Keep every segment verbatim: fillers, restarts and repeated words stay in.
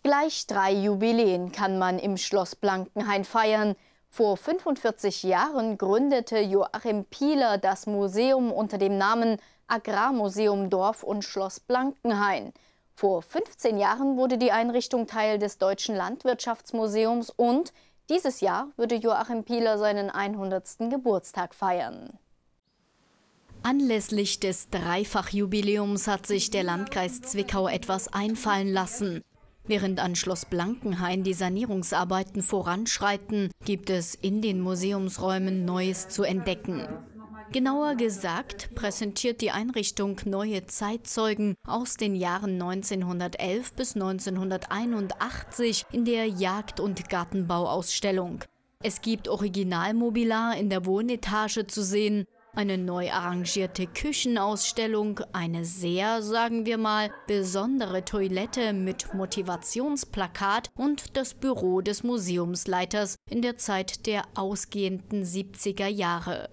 Gleich drei Jubiläen kann man im Schloss Blankenhain feiern. Vor fünfundvierzig Jahren gründete Joachim Pieler das Museum unter dem Namen Agrarmuseum Dorf und Schloss Blankenhain. Vor fünfzehn Jahren wurde die Einrichtung Teil des Deutschen Landwirtschaftsmuseums und dieses Jahr würde Joachim Pieler seinen hundertsten Geburtstag feiern. Anlässlich des Dreifachjubiläums hat sich der Landkreis Zwickau etwas einfallen lassen. Während an Schloss Blankenhain die Sanierungsarbeiten voranschreiten, gibt es in den Museumsräumen Neues zu entdecken. Genauer gesagt präsentiert die Einrichtung neue Zeitzeugen aus den Jahren neunzehnhundertelf bis neunzehnhunderteinundachtzig in der Jagd- und Gartenbauausstellung. Es gibt Originalmobiliar in der Wohnetage zu sehen, eine neu arrangierte Küchenausstellung, eine sehr, sagen wir mal, besondere Toilette mit Motivationsplakat und das Büro des Museumsleiters in der Zeit der ausgehenden siebziger Jahre.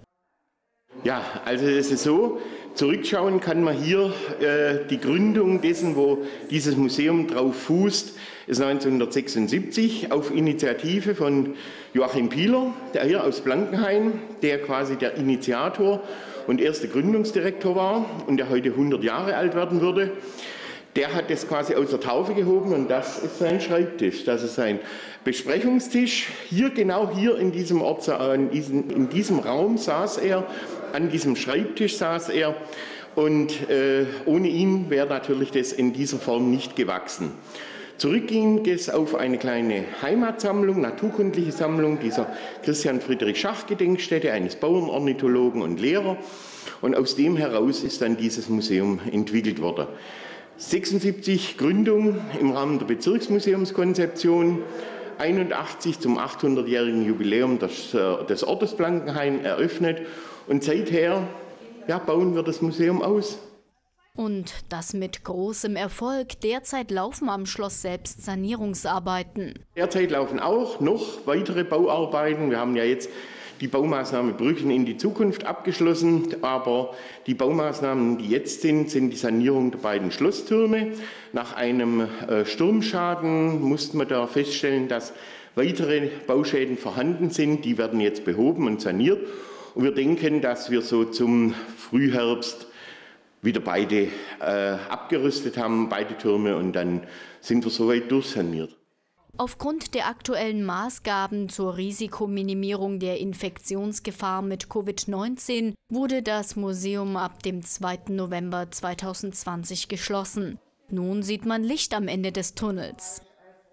Ja, also es ist so, zurückschauen kann man hier äh, die Gründung dessen, wo dieses Museum drauf fußt, ist neunzehnhundertsechsundsiebzig auf Initiative von Joachim Pieler, der hier aus Blankenhain, der quasi der Initiator und erste Gründungsdirektor war und der heute hundert Jahre alt werden würde. Der hat das quasi aus der Taufe gehoben und das ist sein Schreibtisch, das ist sein Besprechungstisch. Hier, genau hier in diesem Ort, in diesem, in diesem Raum saß er, an diesem Schreibtisch saß er und äh, ohne ihn wäre natürlich das in dieser Form nicht gewachsen. Zurück ging es auf eine kleine Heimatsammlung, naturkundliche Sammlung dieser Christian Friedrich Schach Gedenkstätte, eines Bauernornithologen und Lehrer. Und aus dem heraus ist dann dieses Museum entwickelt worden. sechsundsiebzig Gründung im Rahmen der Bezirksmuseumskonzeption, einundachtzig zum achthundertjährigen Jubiläum des, des Ortes Blankenhain eröffnet und seither ja, bauen wir das Museum aus. Und das mit großem Erfolg. Derzeit laufen am Schloss selbst Sanierungsarbeiten. Derzeit laufen auch noch weitere Bauarbeiten. Wir haben ja jetzt die Baumaßnahme Brücken in die Zukunft abgeschlossen, aber die Baumaßnahmen, die jetzt sind, sind die Sanierung der beiden Schlosstürme. Nach einem äh, Sturmschaden mussten wir da feststellen, dass weitere Bauschäden vorhanden sind. Die werden jetzt behoben und saniert. Und wir denken, dass wir so zum Frühherbst wieder beide äh, abgerüstet haben, beide Türme, und dann sind wir soweit durchsaniert. Aufgrund der aktuellen Maßgaben zur Risikominimierung der Infektionsgefahr mit Covid neunzehn wurde das Museum ab dem zweiten November zweitausendzwanzig geschlossen. Nun sieht man Licht am Ende des Tunnels.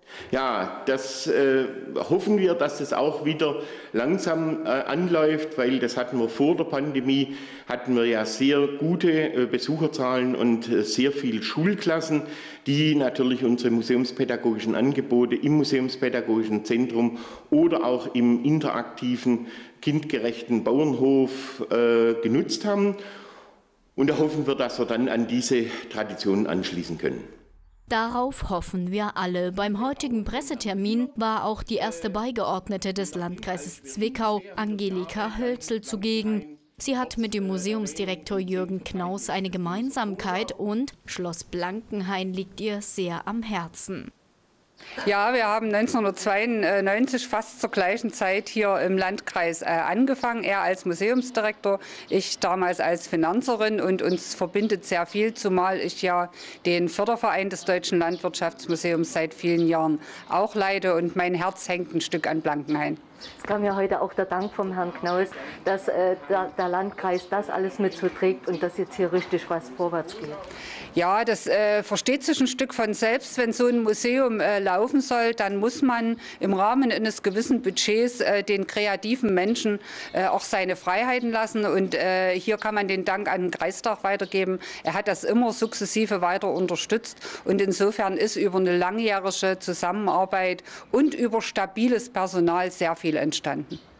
Ja, das äh, hoffen wir, dass es auch wieder langsam äh, anläuft, weil das hatten wir vor der Pandemie, hatten wir ja sehr gute äh, Besucherzahlen und äh, sehr viele Schulklassen, die natürlich unsere museumspädagogischen Angebote im Museumspädagogischen Zentrum oder auch im interaktiven, kindgerechten Bauernhof äh, genutzt haben. Und da hoffen wir, dass wir dann an diese Tradition anschließen können. Darauf hoffen wir alle. Beim heutigen Pressetermin war auch die erste Beigeordnete des Landkreises Zwickau, Angelika Hölzel, zugegen. Sie hat mit dem Museumsdirektor Jürgen Knaus eine Gemeinsamkeit und Schloss Blankenhain liegt ihr sehr am Herzen. Ja, wir haben neunzehnhundertzweiundneunzig fast zur gleichen Zeit hier im Landkreis äh, angefangen. Er als Museumsdirektor, ich damals als Finanzerin, und uns verbindet sehr viel, zumal ich ja den Förderverein des Deutschen Landwirtschaftsmuseums seit vielen Jahren auch leite und mein Herz hängt ein Stück an Blankenhain. Es kam ja heute auch der Dank vom Herrn Knaus, dass äh, der, der Landkreis das alles mit so trägt und dass jetzt hier richtig was vorwärts geht. Ja, das äh, versteht sich ein Stück von selbst. Wenn so ein Museum äh, laufen soll, dann muss man im Rahmen eines gewissen Budgets äh, den kreativen Menschen äh, auch seine Freiheiten lassen. Und äh, hier kann man den Dank an den Kreistag weitergeben. Er hat das immer sukzessive weiter unterstützt. Und insofern ist über eine langjährige Zusammenarbeit und über stabiles Personal sehr viel entstanden.